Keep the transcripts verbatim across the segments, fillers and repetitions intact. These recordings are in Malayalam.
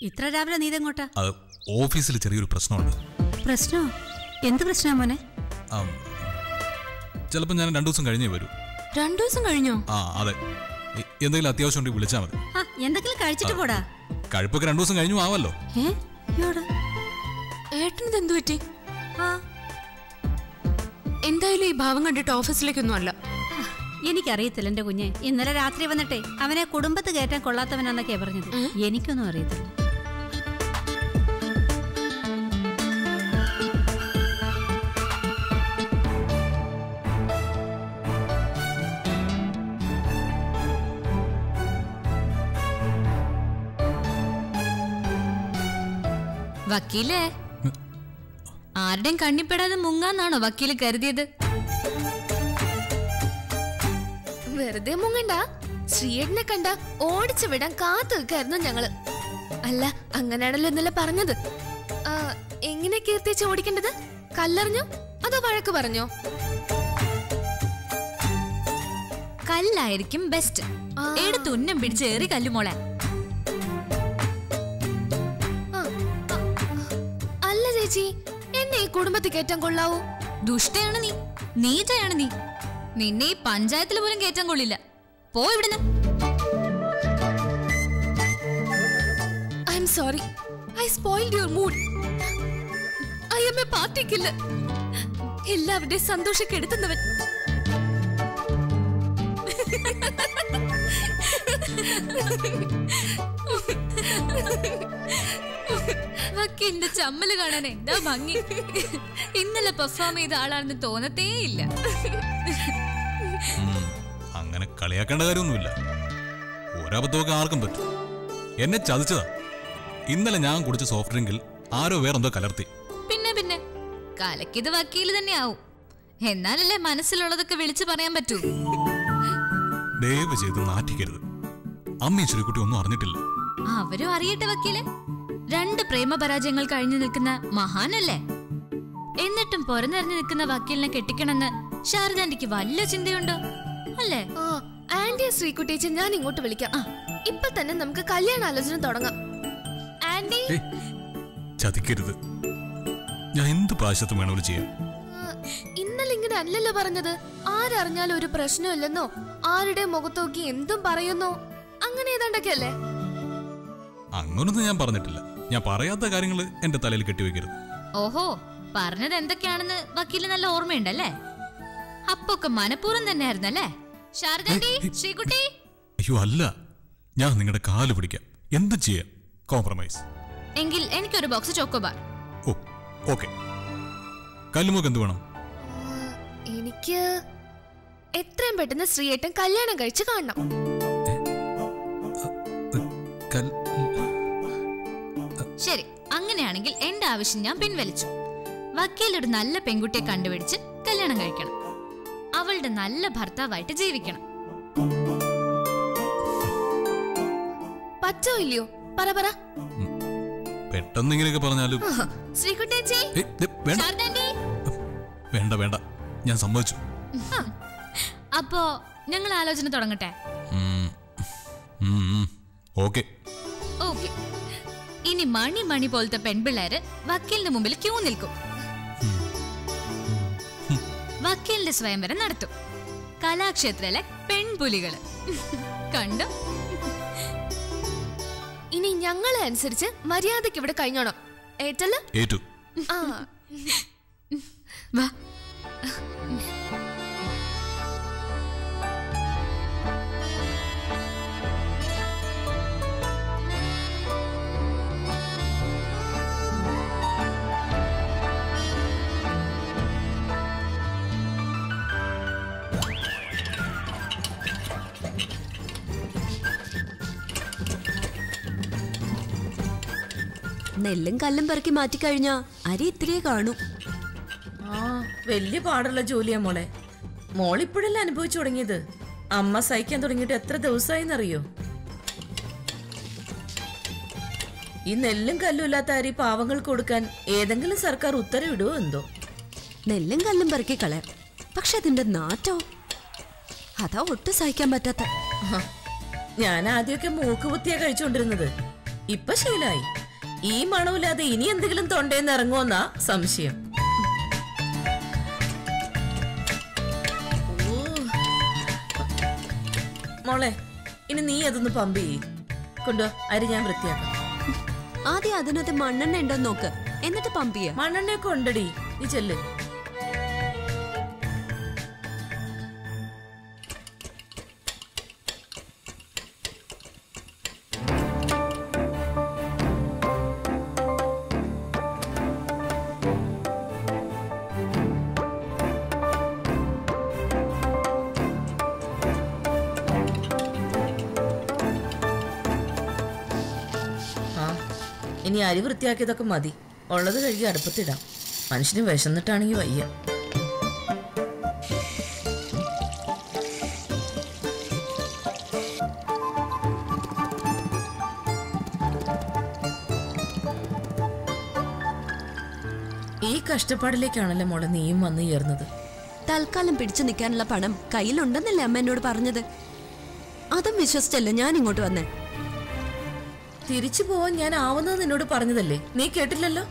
ഇത്ര രാവിലെ നീ ഇതെങ്ങോട്ടാ? ഓഫീസിൽ ചെറിയൊരു പ്രശ്നമുണ്ട്. പ്രശ്നോ? എന്ത് പ്രശ്നാ മോനെ? ചിലപ്പോ ഞാൻ രണ്ടു ദിവസം കഴിഞ്ഞേ വരൂ. രണ്ടു ദിവസം കഴിഞ്ഞോ? ആ അതെ, എന്തെങ്കിലും അത്യാവശ്യം ഉണ്ടെങ്കിൽ വിളിച്ചാൽ മതി. എന്തെങ്കിലും കഴിച്ചിട്ട് പോടാ. കഴിപ്പൊക്കെ രണ്ടു ദിവസം കഴിഞ്ഞു ആവല്ലോ. ഏട്ടനത് എന്തു പറ്റി? എന്തായാലും ഈ ഭാവം കണ്ടിട്ട് ഓഫീസിലേക്കൊന്നും അല്ല. എനിക്കറിയത്തില്ല എന്റെ കുഞ്ഞെ. ഇന്നലെ രാത്രി വന്നിട്ടേ അവനെ കുടുംബത്ത് കയറ്റാൻ കൊള്ളാത്തവനാന്നൊക്കെയാ പറഞ്ഞത്. എനിക്കൊന്നും അറിയത്തില്ല. വക്കീലേ, ആരുടെയും കണ്ണിപ്പെടാതെ മുങ്ങാന്നാണോ വക്കീല് കരുതിയത്? വെറുതെ മുങ്ങണ്ട. ശ്രീയേട്ടനെ കണ്ട ഓടിച്ചു വിടാൻ കാത്തു വെക്കായിരുന്നു ഞങ്ങള്. അല്ല, അങ്ങനെയാണല്ലോ ഇന്നലെ പറഞ്ഞത്. എങ്ങനെ കീർത്തിച്ച് ഓടിക്കേണ്ടത്? കല്ലെറിഞ്ഞോ അതോ വഴക്ക് പറഞ്ഞോ? കല്ലായിരിക്കും ബെസ്റ്റ്. എടുത്ത് ഉന്നം പിടിച്ച് ഏറി കല്ലുമോളെ. അല്ല ചേച്ചി, എന്നെ ഈ കുടുംബത്തിൽ കയറ്റാൻ കൊള്ളാവൂ? ദുഷ്ടയാണ് നീ, നീചയാണ് നീ. നിന്നെ ഈ പഞ്ചായത്തിൽ പോലും കയറ്റാൻ കൊള്ളില്ല. പോ ഇവിടുന്ന്. I am sorry, I spoiled your mood. I am a party killer. എല്ലാവരുടെയും സന്തോഷം കെടുത്തുന്നവൻ. വക്കീലിന്റെ ചമ്മല് കാണാൻ എന്താ ഭംഗി. ഇന്നലെ പെർഫോം ചെയ്ത ആളാണെന്ന് തോന്നത്തേ ഇല്ല. അങ്ങനെ കളിയാക്കേണ്ട കാര്യമൊന്നുമില്ല. ഒരബദ്ധമൊക്കെ ആർക്കും പറ്റും. എന്നെ ചതിച്ചതാ. ഇന്നലെ ഞാൻ കുടിച്ച സോഫ്റ്റ് ഡ്രിങ്കിൽ ആരോ വേറെന്തോ കലർത്തി. പിന്നെ പിന്നെ കലക്കിയത് വക്കീല് തന്നെ ആവും. എന്നാലല്ലേ മനസ്സിലുള്ളതൊക്കെ വിളിച്ചു പറയാൻ പറ്റൂ. ദയവ് ചെയ്ത് നാറ്റിക്കരുത്. അമ്മയും ശ്രീകുട്ടി ഒന്നും അറിഞ്ഞിട്ടില്ല. അവരും അറിയട്ടെ വക്കീലെ. രണ്ട് പ്രേമപരാജയങ്ങൾ കഴിഞ്ഞു നിൽക്കുന്ന മഹാനല്ലേ. എന്നിട്ടും പൊറന്നെറിഞ്ഞു നിൽക്കുന്ന വക്കീലിനെ കെട്ടിക്കണമെന്ന് ശാരദാന്റിക്ക് വല്ല ചിന്തയുണ്ടോ? അല്ലേ? ആന്റിയെ ശ്രീകുട്ടിയെ ഞാൻ ഇങ്ങോട്ട് വിളിക്കാം. ഇപ്പൊ തന്നെ നമുക്ക് കല്യാണാലോചന തുടങ്ങാം. ആന്റി, ചതിക്കരുത്. ഞാൻ എന്ത് പ്രാവശ്യത്തും വേണമെങ്കിലും ചെയ്യാം. ഇന്നലെ ഇങ്ങനെ അല്ലല്ലോ പറഞ്ഞത്. ആരറിഞ്ഞാലും ഒരു പ്രശ്നമില്ലെന്നോ, ആരുടെ മുഖത്തോക്കി എന്തും പറയുന്നോ, അങ്ങനെ ഏതാണ്ടൊക്കെ അല്ലേ? അങ്ങനൊന്നും ഞാൻ പറഞ്ഞിട്ടില്ല. ഞാൻ പറയാത്ത കാര്യങ്ങൾ എന്റെ തലയിൽ കെട്ടിവെക്കരുത്. ഓഹോ, പറഞ്ഞത് എന്തൊക്കെയാണെന്ന് വക്കീല് നല്ല ഓർമ്മയുണ്ടല്ലേ? അപ്പൊക്കെ മനഃപൂർവ്വം തന്നെ ആയിരുന്നല്ലേ? ശാരദാന്റി, ശ്രീകുട്ടി. അയ്യോ അല്ല, ഞാൻ നിങ്ങളുടെ കാല് പിടിക്കാം. എന്ത് ചെയ്യാം? കോംപ്രമൈസ്. എങ്കിൽ എനിക്കൊരു ബോക്സ് ചോക്കോബാർ. Oh okay. കല്ലുമുക്ക് എന്ത് വേണം? എനിക്ക് എത്രയും പെട്ടെന്ന് ശ്രീയേട്ടൻ കല്യാണം കഴിച്ച് കാണണം. ശരി, അങ്ങനെയാണെങ്കിൽ എന്റെ ആവശ്യം ഞാൻ പിൻവലിച്ചു. വക്കീലൊരു നല്ല പെൺകുട്ടിയെ കണ്ടുപിടിച്ച് കല്യാണം കഴിക്കണം. അവളുടെ നല്ല ഭർത്താവായിട്ട് ജീവിക്കണം. പറ്റോ ഇല്ലയോ? പറ പറ. പെട്ടെന്ന് ഇങ്ങനെയൊക്കെ പറഞ്ഞാലും. ശ്രീകുട്ടേച്ചി, വേണ്ട വേണ്ട, ഞാൻ സമ്മതിച്ചു. അപ്പോ ഞങ്ങൾ ആലോചന തുടങ്ങട്ടെ? Okay okay. ഇനി മണി മണി പോലത്തെ പെൺപിള്ളേര് വക്കീലിന് മുമ്പിൽ ക്യൂ നിൽക്കും. വക്കീലിന്റെ സ്വയംവരം നടത്തും. കലാക്ഷേത്രയിലെ പെൺപുലികള് കണ്ടു. ഇനി ഞങ്ങളെ അനുസരിച്ച് മര്യാദക്ക് ഇവിടെ കഴിഞ്ഞോണം. ഏറ്റല്ല? ഏറ്റു. ആ വാ. നെല്ലും കല്ലും പെറുക്കി മാറ്റിക്കഴിഞ്ഞാ അരി ഇത്തിരിയേ കാണൂ. ആ, വലിയ പാടുള്ള ജോലിയാ മോളെ. മോളിപ്പോഴല്ലേ അനുഭവിച്ചു തുടങ്ങിയത്. അമ്മ സഹിക്കാൻ തുടങ്ങിയിട്ട് എത്ര ദിവസമായിന്നറിയോ? ഈ നെല്ലും കല്ലും ഇല്ലാത്ത അരി പാവങ്ങൾക്ക് കൊടുക്കാൻ ഏതെങ്കിലും സർക്കാർ ഉത്തരവിടുവോ എന്തോ? നെല്ലും കല്ലും പെറുക്കി കളയാം, പക്ഷെ അതിന്റെ നാറ്റോ അതാ ഒട്ടും സഹിക്കാൻ പറ്റാത്ത. ഞാൻ ആദ്യമൊക്കെ മൂക്കുകുത്തിയാ കഴിച്ചുകൊണ്ടിരുന്നത്. ഇപ്പൊ ശീലായി. ഈ മണമില്ലാതെ ഇനി എന്തെങ്കിലും തൊണ്ടേന്ന് ഇറങ്ങുമെന്നാ സംശയം. മോളെ, ഇനി നീ അതൊന്ന് പമ്പ് ചെയ്യ്. കൊണ്ടോ, അരി ഞാൻ വൃത്തിയാക്കാം. ആദ്യം അതിനകത്ത് മണ്ണെണ്ണ ഉണ്ടോ നോക്ക്, എന്നിട്ട് പമ്പ് ചെയ്യാം. മണ്ണെണ്ണയൊക്കെ ഉണ്ടടി, നീ ചെല്ല്. ഇനി അരി വൃത്തിയാക്കിയതൊക്കെ മതി. ഉള്ളത് കഴുകി അടുപ്പത്തിടാം. മനുഷ്യന് വിശന്നിട്ടാണെങ്കിൽ വയ്യ. ഈ കഷ്ടപ്പാടിലേക്കാണല്ലോ മോളെ നീയും വന്നു ചേർന്നത്. തൽക്കാലം പിടിച്ചു നിൽക്കാനുള്ള പണം കയ്യിലുണ്ടെന്നല്ലേ അമ്മ എന്നോട് പറഞ്ഞത്. അതും വിശ്വസിച്ചല്ലേ ഞാൻ ഇങ്ങോട്ട് വന്നേ. തിരിച്ചു പോവാൻ ഞാൻ ആവുന്നത് നിന്നോട് പറഞ്ഞതല്ലേ, നീ കേട്ടില്ലല്ലോ.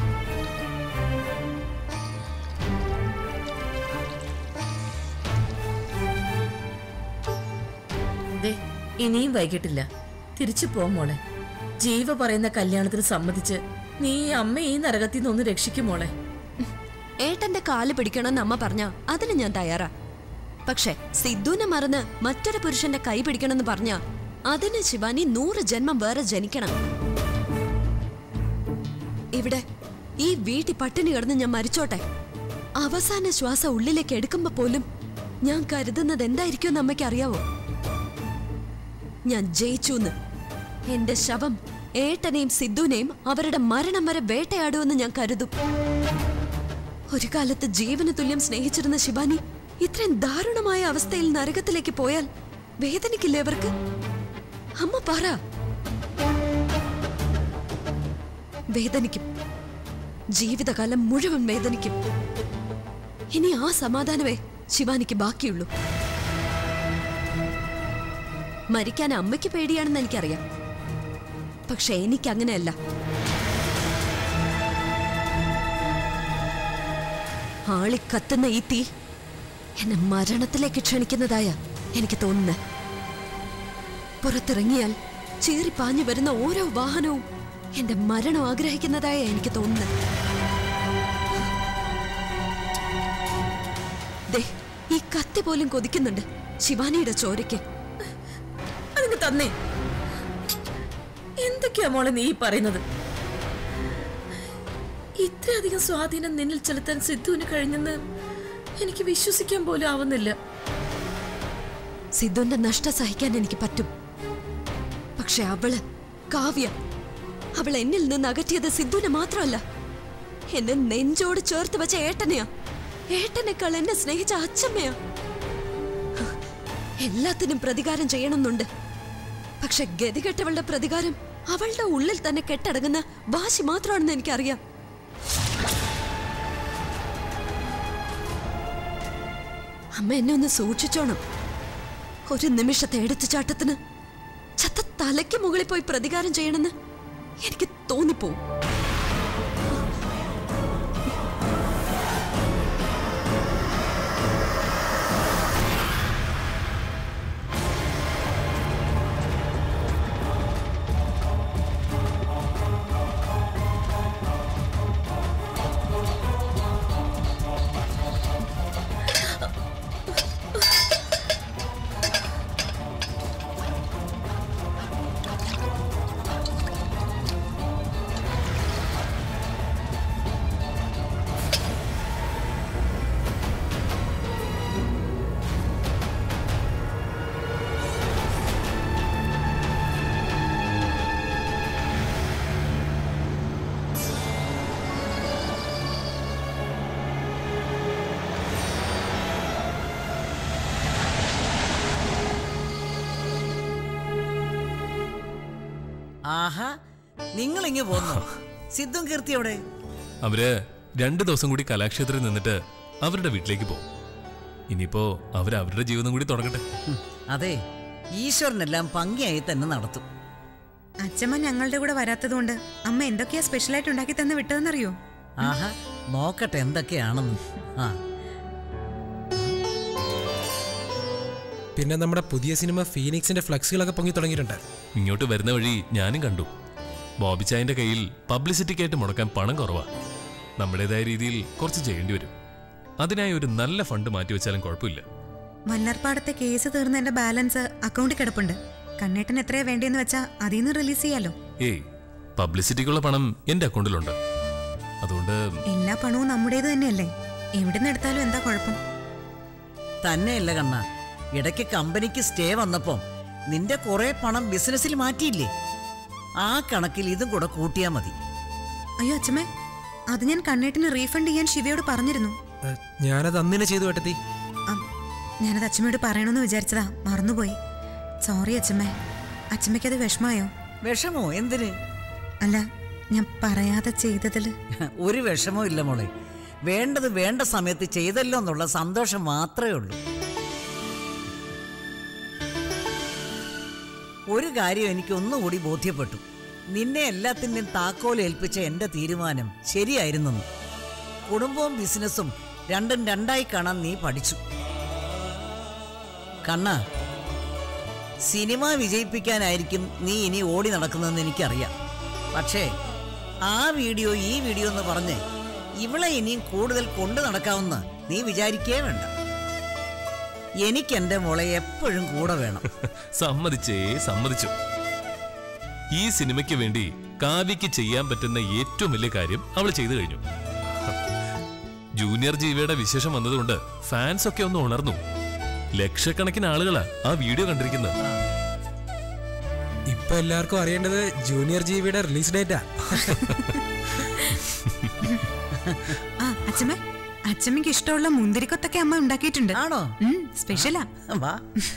ദേ, ഇനിയും വൈകിട്ടില്ല. തിരിച്ചു പോ മോളെ. ജീവ പറയുന്ന കല്യാണത്തിന് സമ്മതിച്ച് നീ അമ്മ ഈ നരകത്തിൽ നിന്ന് ഒന്ന് രക്ഷിക്കും മോളെ. ഏട്ടന്റെ കാല് പിടിക്കണമെന്ന് അമ്മ പറഞ്ഞ അതിന് ഞാൻ തയ്യാറാ. പക്ഷെ സിദ്ധുവിനെ മറന്ന് മറ്റൊരു പുരുഷന്റെ കൈ പിടിക്കണമെന്ന് പറഞ്ഞ അതിന് ശിവാനി നൂറ് ജന്മം വേറെ ജനിക്കണം. ഇവിടെ ഈ വീട്ടിൽ പട്ടിണി കിടന്ന് ഞാൻ മരിച്ചോട്ടെ, അവസാന ശ്വാസം ഉള്ളിലേക്ക് എടുക്കുമ്പോ പോലും ഞാൻ കരുതുന്നത് എന്തായിരിക്കും അമ്മയ്ക്ക് അറിയാവോ? ഞാൻ ജയിച്ചുന്ന്. എന്റെ ശവം ഏട്ടനെയും സിദ്ധുവിനെയും അവരുടെ മരണം വരെ വേട്ടയാടുമെന്ന് ഞാൻ കരുതും. ഒരു കാലത്ത് ജീവന് തുല്യം സ്നേഹിച്ചിരുന്ന ശിവാനി ഇത്രയും ദാരുണമായ അവസ്ഥയിൽ നരകത്തിലേക്ക് പോയാൽ വേദനിക്കില്ലേ അവർക്ക്? അമ്മ പറ. വേദനിക്കും, ജീവിതകാലം മുഴുവൻ വേദനിക്കും. ഇനി ആ സമാധാനമേ ശിവാനിക്ക് ബാക്കിയുള്ളൂ. മരിക്കാൻ അമ്മയ്ക്ക് പേടിയാണെന്ന് എനിക്കറിയാം, പക്ഷെ എനിക്കങ്ങനെയല്ല. ആളിക്കത്തുന്ന ഈ തീ എന്നെ മരണത്തിലേക്ക് ക്ഷണിക്കുന്നതായ എനിക്ക് തോന്നുന്നത്. പുറത്തിറങ്ങിയാൽ ചീറിപ്പാഞ്ഞു വരുന്ന ഓരോ വാഹനവും എന്റെ മരണം ആഗ്രഹിക്കുന്നതായ എനിക്ക് തോന്നുന്നത്. ദേ, ഈ കത്തി പോലും കൊതിക്കുന്നുണ്ട് ശിവാനിയുടെ ചോരയ്ക്ക്. അതിന് തന്നെ എന്തൊക്കെയാ മോളെ നീ പറയുന്നത്? ഇത്രയധികം സ്വാധീനം നിന്നിൽ ചെലുത്താൻ സിദ്ധുവിന് കഴിഞ്ഞെന്ന് എനിക്ക് വിശ്വസിക്കാൻ പോലും ആവുന്നില്ല. സിദ്ധുവിന്റെ നഷ്ടം സഹിക്കാൻ എനിക്ക് പറ്റും, പക്ഷെ അവള് കാവ്യ, അവൾ എന്നിൽ നിന്ന് അകറ്റിയത് സിദ്ധുവിനെ മാത്രമല്ല, എന്നെ നെഞ്ചോട് ചേർത്ത് വെച്ച ഏട്ടനെയാ. ഏട്ടനേക്കാൾ എന്നെ സ്നേഹിച്ച അച്ഛമ്മയാ. എല്ലാത്തിനും പ്രതികാരം ചെയ്യണമെന്നുണ്ട്, പക്ഷെ ഗതികെട്ടവളുടെ പ്രതികാരം അവളുടെ ഉള്ളിൽ തന്നെ കെട്ടടങ്ങുന്ന വാശി മാത്രമാണെന്ന് എനിക്കറിയാം. അമ്മ എന്നെ ഒന്ന് സൂക്ഷിച്ചോണം. ഒരു നിമിഷത്തെ എടുത്തുചാട്ടത്തിന് ചത്ത തലയ്ക്ക് മുകളിൽ പോയി പ്രതികാരം ചെയ്യണമെന്ന് എനിക്ക് തോന്നിപ്പോവും. ആഹാ, നിങ്ങൾ ഇങ്ങ് പോന്നോ? സിദ്ധും കീർത്തി എവിടെ? അവര് രണ്ടു ദിവസം കൂടി കലാക്ഷേത്രത്തിൽ നിന്നിട്ട് അവരുടെ വീട്ടിലേക്ക് പോകും. ഇനിയിപ്പോ അവര് അവരുടെ ജീവിതം കൂടി തുടങ്ങട്ടെ. അതെ, ഈശ്വരനെല്ലാം ഭംഗിയായി തന്നെ നടത്തും. അച്ഛമ്മ ഞങ്ങളുടെ കൂടെ വരാത്തതുകൊണ്ട് അമ്മ എന്തൊക്കെയാ സ്പെഷ്യലായിട്ട് ഉണ്ടാക്കി തന്ന് വിട്ടതെന്നറിയോ? ആഹാ, നോക്കട്ടെ എന്തൊക്കെയാണെന്ന്. ആ പിന്നെ നമ്മുടെ പുതിയ സിനിമ ഫീനിക്സിന്റെ ഫ്ലക്സുകളൊക്കെ പൊങ്ങി തുടങ്ങിയിട്ടുണ്ട്. ഇങ്ങോട്ട് വരുന്ന വഴി ഞാനും കണ്ടു. ബോബിച്ചായന്റെ കയ്യിൽ പബ്ലിസിറ്റിക്കായിട്ട് മുടക്കാൻ പണം കുറവാ. നമ്മുടേതായ രീതിയിൽ കുറച്ച് ചെയ്യേണ്ടി വരും. അതിനായി ഒരു നല്ല ഫണ്ട് മാറ്റിവെച്ചാലും കുഴപ്പമില്ല. വല്ലർപ്പാടത്തെ കേസ് തീർന്ന എന്റെ ബാലൻസ് അക്കൗണ്ടിൽ കിടപ്പുണ്ട്. കണ്ണേട്ടൻ എത്രയാ വേണ്ടതെന്ന് വെച്ചാ അതിൽ നിന്ന് റിലീസ് ചെയ്യാലോ. ഏയ്, പബ്ലിസിറ്റിക്കുള്ള പണം എന്റെ അക്കൗണ്ടിലുണ്ട്. അതുകൊണ്ട് എല്ലാ പണവും നമ്മുടേത് തന്നെയല്ലേ. എവിടെ നിന്ന് എടുത്താലും എന്താ കുഴപ്പം? തന്നെയല്ല കണ്ണ, ഇടയ്ക്ക് കമ്പനിക്ക് സ്റ്റേ വന്നപ്പോ നിന്റെ കുറെ പണം ബിസിനസ്സിൽ മാറ്റിയില്ലേ? ആ കണക്കിൽ ഇതും കൂടെ കൂട്ടിയാ മതി. അയ്യോ അച്ഛമ്മേ, അത് ഞാൻ കണ്ണേട്ടിന് റീഫണ്ട് ചെയ്യാൻ ശിവയോട് പറഞ്ഞിരുന്നു. ഞാനത് അന്നിനെ ചെയ്തു കേട്ടത്തി. ഞാനത് അച്ഛമ്മയോട് പറയണമെന്ന് വിചാരിച്ചതാ, മറന്നുപോയി. സോറി അച്ഛമ്മേ. അച്ഛമ്മയ്ക്ക് അത് വിഷമായോ? വിഷമോ? എന്തിന്? അല്ല, ഞാൻ പറയാതെ ചെയ്തതില്. ഒരു വിഷമോ ഇല്ല മോളെ. വേണ്ടത് വേണ്ട സമയത്ത് ചെയ്തല്ലോ എന്നുള്ള സന്തോഷം മാത്രമേ ഉള്ളൂ. ഒരു കാര്യം എനിക്ക് ഒന്നുകൂടി ബോധ്യപ്പെട്ടു. നിന്നെ എല്ലാത്തിൻ്റെയും താക്കോൽ ഏൽപ്പിച്ച എൻ്റെ തീരുമാനം ശരിയായിരുന്നെന്ന്. കുടുംബവും ബിസിനസ്സും രണ്ടും രണ്ടായി കാണാൻ നീ പഠിച്ചു. കണ്ണ, സിനിമ വിജയിപ്പിക്കാനായിരിക്കും നീ ഇനി ഓടി നടക്കുന്നതെന്ന് എനിക്കറിയാം. പക്ഷേ ആ വീഡിയോ ഈ വീഡിയോ എന്ന് പറഞ്ഞ് ഇവളെ ഇനിയും കൂടുതൽ കൊണ്ടു നടക്കാമെന്ന് നീ വിചാരിക്കേ വേണ്ട. എനിക്ക് എൻ്റെ മോളെ എപ്പോഴും കൂടെ വേണം. സമ്മതിച്ചേ സമ്മതിച്ചു. ഈ സിനിമയ്ക്ക് വേണ്ടി കാവ്യക്ക് ചെയ്യാൻ പറ്റുന്ന ഏറ്റവും വലിയ കാര്യം അവൾ ചെയ്തു കഴിഞ്ഞു. ജൂനിയർ ജീവിയുടെ വിശേഷം വന്നതുകൊണ്ട് ഫാൻസ് ഒക്കെ ഒന്ന് ഉണർന്നു. ലക്ഷക്കണക്കിന് ആളുകളാ ആ വീഡിയോ കണ്ടിരിക്കുന്നത്. ഇപ്പൊ എല്ലാവർക്കും അറിയേണ്ടത് ജൂനിയർ ജീവിയുടെ റിലീസ് ഡേറ്റാ. ആ അച്ഛമ്മേ, അച്ഛമ്മയ്ക്ക് ഇഷ്ടമുള്ള മുന്തിരിക്കൊത്തൊക്കെ അമ്മ ഉണ്ടാക്കിയിട്ടുണ്ട്. ആണോ? സ്പെഷ്യലാ. വാ.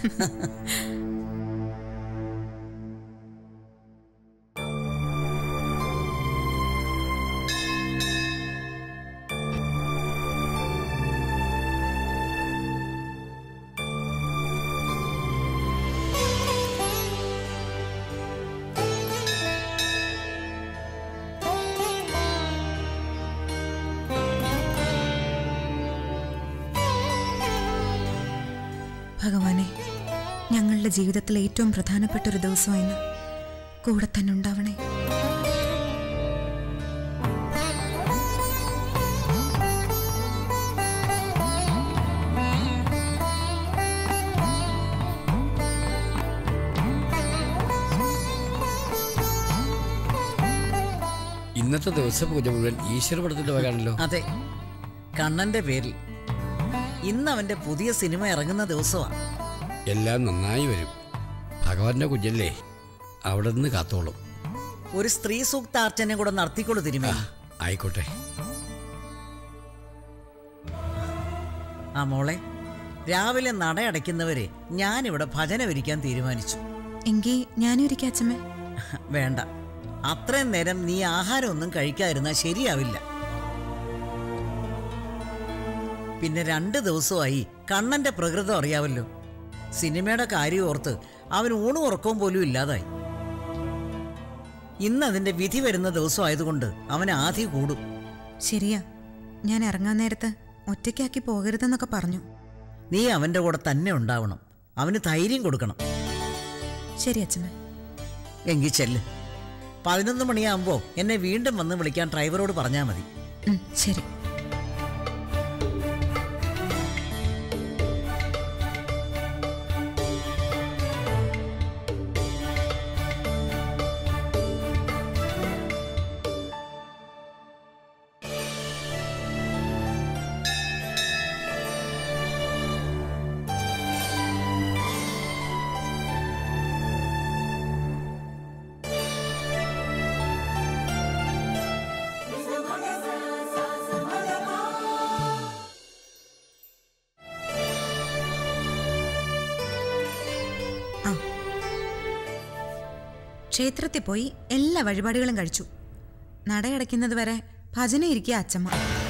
ഭഗവാനെ, ഞങ്ങളുടെ ജീവിതത്തിലെ ഏറ്റവും പ്രധാനപ്പെട്ട ഒരു ദിവസമായിരുന്നു. കൂടെ തന്നെ ഉണ്ടാവണേ. ഇന്നത്തെ ദിവസം പൂജ മുഴുവൻ ഈശ്വരപടത്തിന്റെ വകാണല്ലോ. അതെ, കണ്ണന്റെ പേരിൽ. ഇന്ന് അവന്റെ പുതിയ സിനിമ ഇറങ്ങുന്ന ദിവസമാണ്. എല്ലാം നന്നായി വരും. ഭഗവാന്റെ കുഞ്ഞല്ലേ, അവിടെ നിന്ന് കാത്തോളും. ഒരു സ്ത്രീ സൂക്ത അർച്ചനെ കൂടെ നടത്തിക്കൊള്ളു തിരുമേ. ആയിക്കോട്ടെ. ആ മോളെ, രാവിലെ നട അടയ്ക്കുന്നവരെ ഞാനിവിടെ ഭജന വിരിക്കാൻ തീരുമാനിച്ചു. എങ്കിൽ ഞാനും ഇരിക്കാം അച്ഛമ്മേ. വേണ്ട, അത്രയും നേരം നീ ആഹാരമൊന്നും കഴിക്കാതിരുന്നാൽ ശരിയാവില്ല. പിന്നെ രണ്ട് ദിവസമായി കണ്ണന്റെ പ്രകൃതം അറിയാവല്ലോ. സിനിമയുടെ കാര്യം ഓർത്ത് അവൻ ഊണും ഉറക്കവും പോലും ഇല്ലാതായി. ഇന്ന് അതിന്റെ വിധി വരുന്ന ദിവസമായതുകൊണ്ട് അവൻ ആധി കൂടും. ശരിയാ, ഞാൻ ഇറങ്ങാൻ നേരത്ത് ഒറ്റയ്ക്കാക്കി പോകരുതെന്നൊക്കെ പറഞ്ഞു. നീ അവന്റെ കൂടെ തന്നെ ഉണ്ടാവണം. അവന് ധൈര്യം കൊടുക്കണം. ശരി അച്ഛമ്മ. എങ്കിൽ ചെല്ല്. പതിനൊന്ന് മണിയാകുമ്പോ എന്നെ വീണ്ടും വന്ന് വിളിക്കാൻ ഡ്രൈവറോട് പറഞ്ഞാൽ മതി. ശരി. ക്ഷേത്രത്തിൽ പോയി എല്ലാ വഴിപാടുകളും കഴിച്ചു. നടയടയ്ക്കുന്നത് വരെ ഭജന ഇരിക്കുക അച്ഛമ്മ.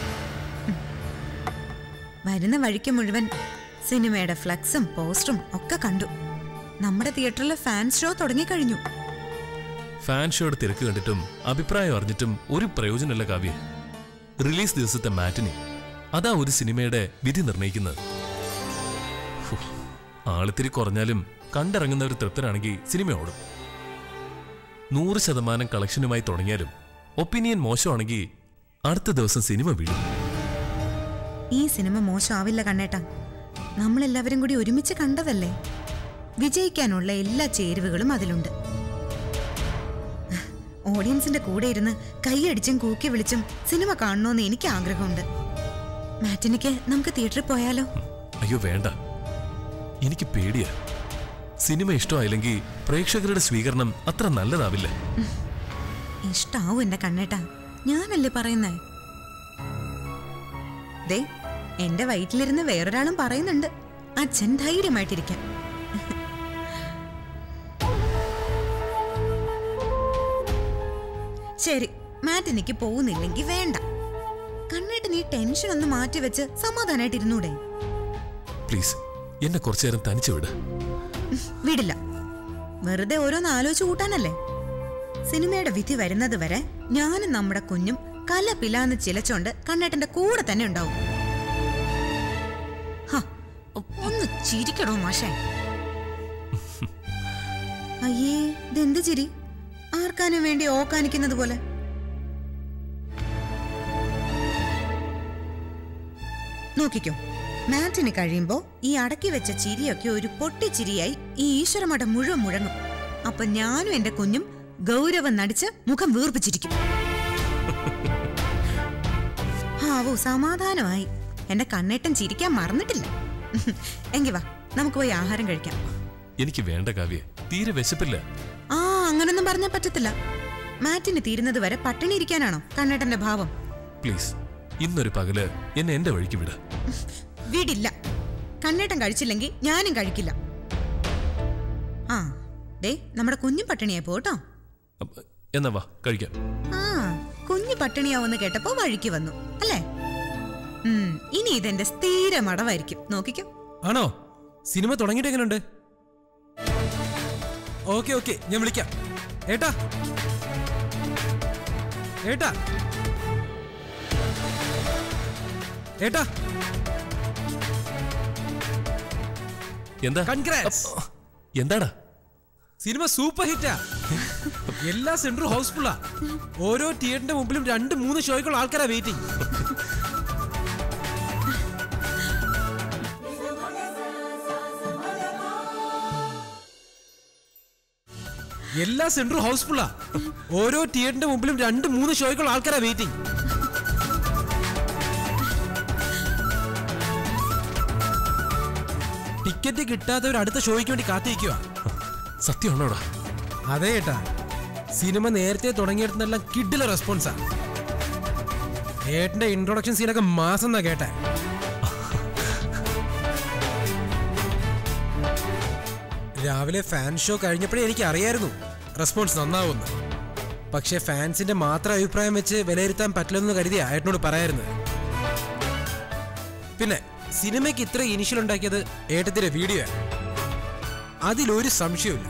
വരുന്ന വഴിക്ക് മുഴുവൻ സിനിമയുടെ ഫ്ലക്സും പോസ്റ്ററും ഒക്കെ കണ്ടു. നമ്മുടെ തിയേറ്ററിലെ ഫാൻസ് ഷോ തുടങ്ങിക്കഴിഞ്ഞു. ഫാൻ ഷോയുടെ തിരക്ക് കണ്ടിട്ടും അഭിപ്രായം അറിഞ്ഞിട്ടും ഒരു പ്രയോജനമല്ല കാവ്യ. റിലീസ് ദിവസത്തെ മാറ്റിനി അതാ ഒരു സിനിമയുടെ വിധി നിർണയിക്കുന്നത്. ആളിത്തിരി കുറഞ്ഞാലും കണ്ടിറങ്ങുന്നവർ തൃപ്തരാണെങ്കിൽ സിനിമ ഓടും. നൂറ് ശതമാനം കളക്ഷനുമായി തുടങ്ങിയാലും ഒപ്പീനിയൻ മോശമാണെങ്കിൽ അടുത്ത ദിവസം സിനിമ വീഴും. ഈ സിനിമ മോശമാവില്ല കണ്ണേട്ടാ. നമ്മളെല്ലാവരും കൂടി ഒരുമിച്ച് കണ്ടതല്ലേ. വിജയിക്കാനുള്ള എല്ലാ ചേരുവകളും അതിലുണ്ട്. ഓഡിയൻസിന്റെ കൂടെ ഇരുന്ന് കൈയടിച്ചും കൂക്കി വിളിച്ചും സിനിമ കാണണമെന്ന് എനിക്ക് ആഗ്രഹമുണ്ട്. മാറ്റിനിക്ക് നമുക്ക് തിയേറ്ററിൽ പോയാലോ? അയ്യോ വേണ്ട, എനിക്ക് പേടിയാ. സിനിമ ഇഷ്ടമായില്ലെങ്കിൽ പ്രേക്ഷകരുടെ സ്വീകരണം അത്ര നല്ലതാവില്ല. ഇഷ്ടാവും എന്റെ കണ്ണേട്ടാ, ഞാനല്ലേ പറയുന്നേ. ദേ, എന്റെ വയറ്റിലിരുന്ന് വേറൊരാളും പറയുന്നുണ്ട് അച്ഛൻ ധൈര്യമായിട്ടിരിക്കാൻ. ശരി, മാറ്റിനിക്ക് പോകുന്നില്ലെങ്കിൽ വേണ്ട. കണ്ണേട്ട് നീ ടെൻഷൻ ഒന്ന് മാറ്റി വെച്ച് സമാധാനായിട്ട് ഇരുന്നൂടെ? പ്ലീസ് എന്നെ കുറച്ചു നേരം തനിച്ചു വിട്. വിടില്ല. വെറുതെ ഓരോന്ന് ആലോചിച്ച് കൂട്ടാനല്ലേ. സിനിമയുടെ വിധി വരുന്നത് വരെ ഞാനും നമ്മുടെ കുഞ്ഞും കല പിലാന്ന് ചിലച്ചോണ്ട് കണ്ണേട്ടന്റെ കൂടെ തന്നെ ഉണ്ടാവും. ഒന്ന് ചിരിക്കണോ മാഷേ? അയ്യേ, ഇതെന്ത് ചിരി? ആർക്കാനും വേണ്ടി ഓക്കാനിക്കുന്നത് പോലെ. നോക്കിക്കോ, മാറ്റിന് കഴിയുമ്പോ ഈ അടക്കി വെച്ച ചിരിയൊക്കെ ഒരു പൊട്ടിച്ചിരിയായി ഈ ഈശ്വരമഠം മുഴുവൻ മുഴങ്ങും. അപ്പൊ ഞാനും എന്റെ കുഞ്ഞും ഗൗരവം നടിച്ച് മുഖം വീർപ്പിച്ചിരിക്കും. ആവോ, സമാധാനമായി. എന്റെ കണ്ണേട്ടൻ ചിരിക്കാൻ മറന്നിട്ടില്ല. എങ്കി വാ, നമുക്ക് പോയി ആഹാരം കഴിക്കാം. എനിക്ക് വേണ്ട കാവ്യ, തീരെ വിശപ്പില്ല. ആ, അങ്ങനൊന്നും പറഞ്ഞാൽ പറ്റത്തില്ല. മാറ്റിന് തീരുന്നത് വരെ പട്ടിണി ഇരിക്കാനാണോ കണ്ണേട്ടന്റെ ഭാവം? പ്ലീസ്, ഇന്നൊരു പകല് എന്നെ എന്റെ വഴിക്ക് വിട. വീടില്ല. കണ്ണേട്ടൻ കഴിച്ചില്ലെങ്കിൽ ഞാനും കഴിക്കില്ല. ആ ദേ, നമ്മുടെ കുഞ്ഞു പട്ടിണിയായി പോട്ടോ. എന്നാ വാ കഴിക്കാം. ആ, കുഞ്ഞു പട്ടിണിയാവെന്ന് കേട്ടപ്പോ വഴിക്ക് വന്നു അല്ലേ? ഉം, ഇനി ഇതെന്റെ സ്ഥിര മടവായിരിക്കും. നോക്കിക്കോ. ആണോ? സിനിമ തുടങ്ങിയിട്ട് എങ്ങനെയുണ്ട്? ഓക്കെ ഓക്കെ, ഞാൻ വിളിക്കാം. ഏട്ടാ ഏട്ടാ ഏട്ടാ എന്താ? കൺഗ്രാറ്റ്സ്. എന്താടാ? സിനിമ സൂപ്പർ ഹിറ്റാ. എല്ലാ സെന്ററും ഹൗസ്ഫുള്ളാ. ഓരോ തിയേറ്ററിന്റെ മുമ്പിലും രണ്ട് മൂന്ന് ഷോയ്ക്കുള്ള ആൾക്കാരാ വെയിറ്റിംഗ്. എല്ലാ സെന്ററും ഹൗസ്ഫുള്ളാ. ഓരോ തിയേറ്ററിന്റെ മുമ്പിലും രണ്ട് മൂന്ന് ഷോയ്ക്കുള്ള ആൾക്കാരാ വെയിറ്റിംഗ്. ടിക്കറ്റ് കിട്ടാത്തവർ അടുത്ത ഷോയ്ക്ക് വേണ്ടി കാത്തിരിക്കുക. സത്യമാണോടാ? അതെ ഏട്ടാ, സിനിമ നേരത്തെ തുടങ്ങിയെടുത്തെല്ലാം കിഡിലെ റെസ്പോൺസാ. ഏട്ടന്റെ ഇൻട്രൊഡക്ഷൻ സീനൊക്കെ മാസം എന്നാ കേട്ടെ. രാവിലെ ഫാൻ ഷോ കഴിഞ്ഞപ്പോഴേ എനിക്ക് അറിയായിരുന്നു റെസ്പോൺസ് നന്നാവുമെന്ന്. പക്ഷെ ഫാൻസിന്റെ മാത്രം അഭിപ്രായം വെച്ച് വിലയിരുത്താൻ പറ്റില്ലെന്ന് കരുതിയാ ഏട്ടനോട് പറയായിരുന്നത്. പിന്നെ സിനിമയ്ക്ക് ഇത്ര ഇനിഷ്യൽ ഉണ്ടാക്കിയത് ഏട്ടത്തിന്റെ വീഡിയോ ആണ്. അതിലൊരു സംശയമില്ല.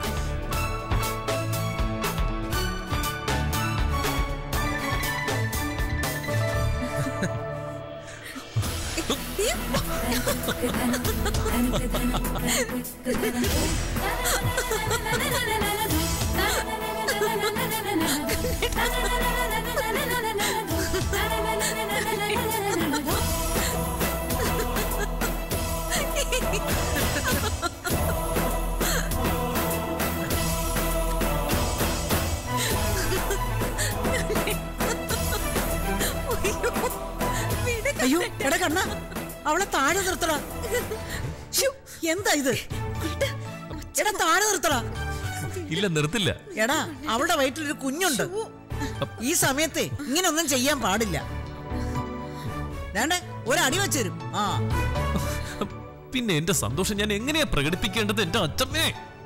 അയ്യോ, എടാ കണ്ണ, അവളെ താഴെ നിർത്തടാ. എന്താ ഇത്? എടാ താഴെ നിർത്തടാ. ഇല്ല, നിർത്തില്ല. എടാ, അവളുടെ വയറ്റിലൊരു കുഞ്ഞുണ്ട്. ഈ സമയത്തെ ഇങ്ങനൊന്നും ചെയ്യാൻ പാടില്ല. വേണ്ടേ, ഒരടി വെച്ചരും. ആ പിന്നെ എന്റെ സന്തോഷം ഞാൻ എങ്ങനെയാ പ്രകടിപ്പിക്കേണ്ടത് എന്റെ അച്ഛമ്മേ?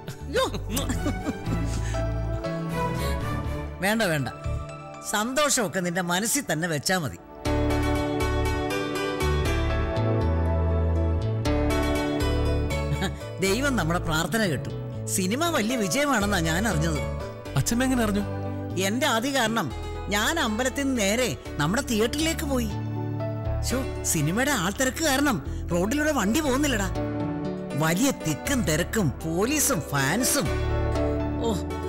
വേണ്ട വേണ്ട, സന്തോഷമൊക്കെ നിന്റെ മനസ്സിൽ തന്നെ വെച്ചാ മതി. ദൈവം നമ്മുടെ പ്രാർത്ഥന കേട്ടു. സിനിമ വലിയ വിജയമാണെന്നാ ഞാൻ അറിഞ്ഞത്. അച്ഛമ്മ എങ്ങനെ അറിഞ്ഞു? എന്റെ ആദ്യ കാരണം ഞാൻ അമ്പലത്തിൽ നിന്ന് നേരെ നമ്മുടെ തിയേറ്ററിലേക്ക് പോയി. ശോ, സിനിമയുടെ ആൾത്തിരക്ക് കാരണം റോഡിലൂടെ വണ്ടി പോകുന്നില്ലടാ. വലിയ തിക്കും തിരക്കും, പോലീസും ഫാൻസും. ഓ,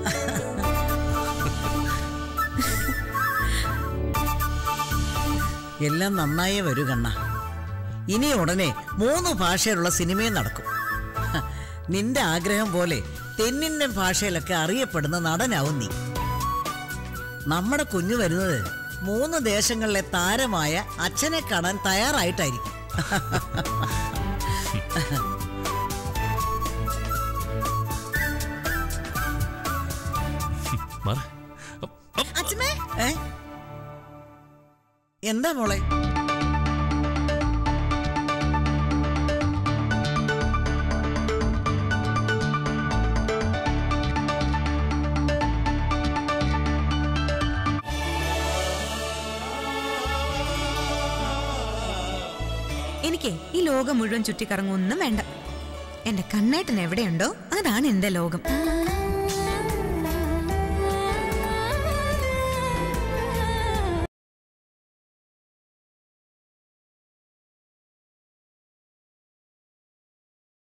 എല്ലാം നന്നായേ വരൂ കണ്ണ. ഇനി ഉടനെ മൂന്ന് ഭാഷയിലുള്ള സിനിമയും നടക്കും. നിന്റെ ആഗ്രഹം പോലെ തെന്നിന്ത്യൻ ഭാഷയിലൊക്കെ അറിയപ്പെടുന്ന നടനാവും നീ. നമ്മുടെ കുഞ്ഞു വരുന്നത് മൂന്ന് ദേശങ്ങളിലെ താരമായ അച്ഛനെ കാണാൻ തയ്യാറായിട്ടായിരിക്കും. ഏ? എന്താ മോളെ? എനിക്ക് ഈ ലോകം മുഴുവൻ ചുറ്റിക്കറങ്ങൊന്നും വേണ്ട. എന്റെ കണ്ണേട്ടൻ എവിടെയുണ്ടോ അതാണ് എന്റെ ലോകം.